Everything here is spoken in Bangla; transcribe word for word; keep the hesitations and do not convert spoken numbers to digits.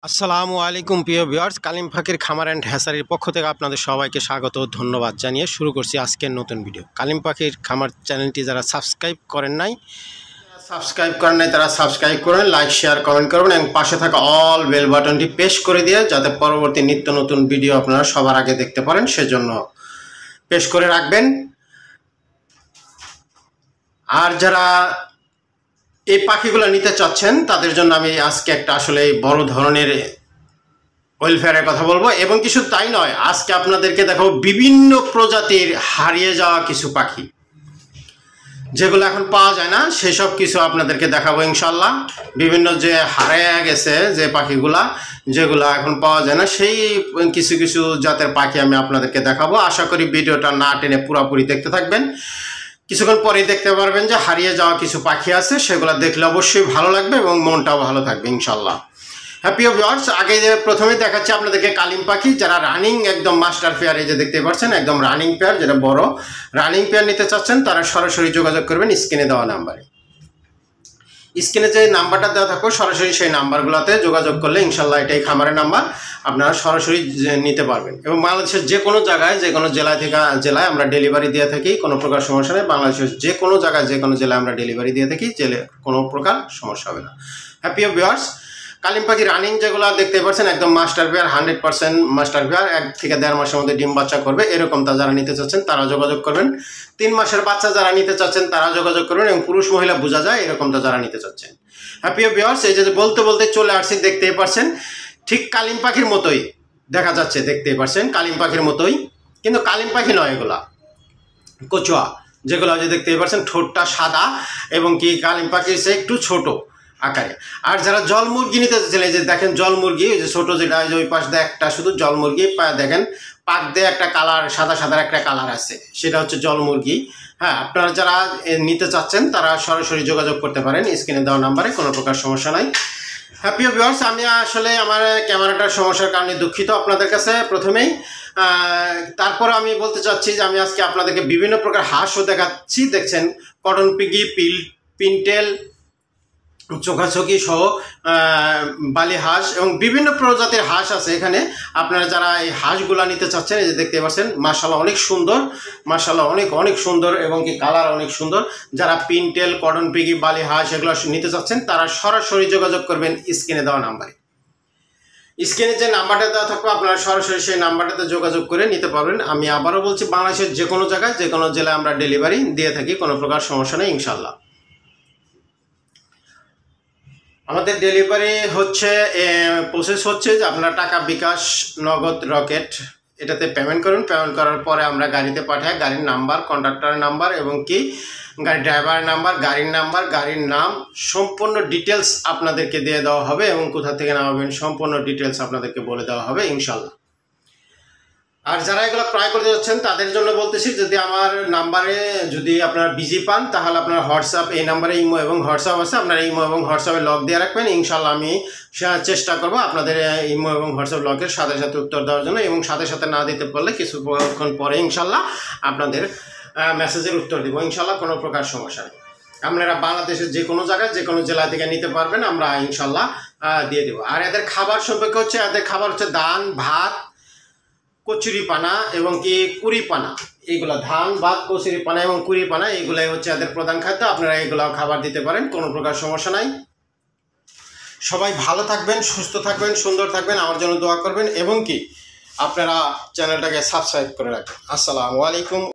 আসসালামু আলাইকুম প্রিয় ভিউয়ার্স, কালিম পাখির খামার অ্যান্ড হ্যাচারির পক্ষ থেকে আপনাদের সবাইকে স্বাগত ও ধন্যবাদ জানিয়ে শুরু করছি আজকের নতুন ভিডিও। কালিম পাখির খামার চ্যানেলটি যারা সাবস্ক্রাইব করেন নাই সাবস্ক্রাইব করেন নাই তারা সাবস্ক্রাইব করবেন, লাইক শেয়ার কমেন্ট করবেন এবং পাশে থাকা অল বেল বাটনটি প্রেস করে দিয়ে যাতে পরবর্তী নিত্য নতুন ভিডিও আপনারা সবার আগে দেখতে পারেন সেজন্য প্রেস করে রাখবেন। আর যারা এই পাখিগুলো নিতে চাচ্ছেন তাদের জন্য আমি আজকে একটা আসলে বড় ধরনের ওয়েলফেয়ারের কথা বলবো এবং কিছু তাই নয়, আজকে আপনাদেরকে দেখাবো বিভিন্ন প্রজাতির হারিয়ে যাওয়া কিছু পাখি যেগুলো এখন পাওয়া যায় না, সেসব কিছু আপনাদেরকে দেখাবো ইনশাল্লাহ। বিভিন্ন যে হারিয়ে গেছে যে পাখিগুলা যেগুলো এখন পাওয়া যায় না সেই কিছু কিছু জাতের পাখি আমি আপনাদেরকে দেখাবো। আশা করি ভিডিওটা না টেনে পুরোপুরি দেখতে থাকবেন। কিছুক্ষণ পরেই দেখতে পারবেন যে হারিয়ে যাওয়া কিছু পাখি আছে, সেগুলো দেখলে অবশ্যই ভালো লাগবে এবং মনটাও ভালো থাকবে ইনশাল্লাহ। হ্যাপি ভিউয়ার্স, আগে যে প্রথমে দেখাচ্ছি আপনাদেরকে কালিম পাখি যারা রানিং একদম মাস্টার পেয়ার, এই যে দেখতে পাচ্ছেন একদম রানিং পেয়ার, যেটা বড় রানিং পেয়ার নিতে চাচ্ছেন তারা সরাসরি যোগাযোগ করবেন স্ক্রিনে দেওয়া নাম্বারে। স্ক্রিনে যে নাম্বারটা দেওয়া থাকবে সরাসরি সেই নাম্বারগুলোতে যোগাযোগ করলে ইনশাল্লাহ এটাই খামারের নাম্বার, আপনারা সরাসরি নিতে পারবেন। এবং বাংলাদেশের যে কোনো জায়গায় যে কোনো জেলা থেকে জেলায় আমরা ডেলিভারি দিয়ে থাকি, কোনো প্রকার সমস্যা নেই। বাংলাদেশের যে কোনো জায়গায় যে কোনো জেলায় আমরা ডেলিভারি দিয়ে থাকি, জেলে কোনো প্রকার সমস্যা হবে না। হ্যাপি ভিউয়ার্স, কালিম পাখি রানিং যেগুলো দেখতে পাচ্ছেন একদম master pair, hundred percent master pair, এক থেকে দেড় মাসের মধ্যে ডিম বাচ্চা করবে এরকমটা যারা নিতে চাচ্ছেন তারা যোগাযোগ করবেন। তিন মাসের বাচ্চা যারা নিতে চাচ্ছেন তারা যোগাযোগ করবেন এবং পুরুষ মহিলা বোঝা যায় এরকমটা যারা নিতে চাচ্ছেন। হ্যাপি ভিউয়ার্স, এই যে বলতে বলতে চলে আসছি, দেখতেই পাচ্ছেন ঠিক কালিম পাখির মতোই দেখা যাচ্ছে, দেখতেই পাচ্ছেন কালিম পাখির মতোই, কিন্তু কালিম পাখি নয়, এগুলা কচুয়া যেগুলো যে দেখতেই পাচ্ছেন ঠোঁটটা সাদা এবং কি কালিম পাখির সে একটু ছোট আকারে। আর যারা জল মুরগি নিতে চাচ্ছেন, এই যে দেখেন জল মুরগি, ওই যে ছোট যেটা ওই পাশ দিয়ে একটা শুধু জল মুরগি দেখেন পাক দিয়ে একটা কালার সাদা সাদা একটা কালার আছে, সেটা হচ্ছে জল মুরগি। হ্যাঁ, আপনারা যারা নিতে চাচ্ছেন তারা সরাসরি যোগাযোগ করতে পারেন স্ক্রিনে দেওয়া নাম্বারে, কোনো প্রকার সমস্যা নাই। হ্যাপি ভিউয়ার্স, আমি আসলে আমার ক্যামেরাটার সমস্যার কারণে দুঃখিত আপনাদের কাছে প্রথমেই। তারপর আমি বলতে চাচ্ছি যে আমি আজকে আপনাদেরকে বিভিন্ন প্রকার হাঁসও দেখাচ্ছি। দেখছেন কটন পিগি, পিল পিনটেল, চোখাচোখি সহ বালি হাঁস এবং বিভিন্ন প্রজাতির হাঁস আছে এখানে। আপনারা যারা এই হাঁসগুলা নিতে চাচ্ছেন, এই যে দেখতে পাচ্ছেন মাশাআল্লাহ অনেক সুন্দর, মাশাআল্লাহ অনেক অনেক সুন্দর এবং কি কালার অনেক সুন্দর। যারা পিনটেল, কটন পিগি, বালি হাঁস এগুলো নিতে চাচ্ছেন তারা সরাসরি যোগাযোগ করবেন স্ক্রিনে দেওয়া নাম্বারে। স্ক্রিনে যে নাম্বারটা দেওয়া থাকবে আপনারা সরাসরি সেই নাম্বারটাতে যোগাযোগ করে নিতে পারবেন। আমি আবারও বলছি, বাংলাদেশের যে কোনো জায়গায় যে কোনো জেলায় আমরা ডেলিভারি দিয়ে থাকি, কোনো প্রকার সমস্যা নেই ইনশাল্লাহ। আমাদের ডেলিভারি হচ্ছে প্রসেস হচ্ছে যে আপনারা টাকা বিকাশ, নগদ, রকেট এটাতে পেমেন্ট করুন। পেমেন্ট করার পরে আমরা গাড়িতে পাঠাই, গাড়ির নাম্বার, কন্ডাক্টরের নাম্বার এবং কি গাড়ির ড্রাইভারের নাম্বার, গাড়ির নাম্বার, গাড়ির নাম, সম্পূর্ণ ডিটেলস আপনাদেরকে দিয়ে দেওয়া হবে এবং কোথা থেকে নামাবেন সম্পূর্ণ ডিটেলস আপনাদেরকে বলে দেওয়া হবে ইনশাল্লাহ। আর যারা এগুলো ক্রয় করতে যাচ্ছেন তাদের জন্য বলতেছি, যদি আমার নাম্বারে যদি আপনারা বিজি পান তাহলে আপনার হোয়াটসঅ্যাপ, এই নাম্বারে ইমো এবং হোয়াটসঅ্যাপ আছে, আপনারা ইমো এবং হোয়াটসঅ্যাপে লক দিয়ে রাখবেন। ইনশাল্লাহ আমি চেষ্টা করবো আপনাদের ইমো এবং হোয়াটসঅ্যাপ লকের সাথে সাথে উত্তর দেওয়ার জন্য, এবং সাথে সাথে না দিতে পারলে কিছুক্ষণ পরে ইনশাল্লাহ আপনাদের মেসেজের উত্তর দেবো ইনশাল্লাহ, কোনো প্রকার সমস্যা নেই। আপনারা বাংলাদেশের যে কোনো জায়গায় যে কোনো জেলা থেকে নিতে পারবেন, আমরা ইনশাল্লাহ দিয়ে দেবো। আর এদের খাবার সম্পর্কে হচ্ছে, এদের খাবার হচ্ছে ধান, ভাত, কচুরি পানা এবং কি কুড়ি পানা, এইগুলো ধান, ভাত, কচুরি পানা এবং কুড়ি পানা এইগুলাই হচ্ছে এদের প্রধান খাদ্য। আপনারা এগুলো খাবার দিতে পারেন, কোনো প্রকার সমস্যা নাই। সবাই ভালো থাকবেন, সুস্থ থাকবেন, সুন্দর থাকবেন, আমার জন্য দোয়া করবেন এবং কি আপনারা চ্যানেলটাকে সাবস্ক্রাইব করে রাখবেন। আসসালামু আলাইকুম।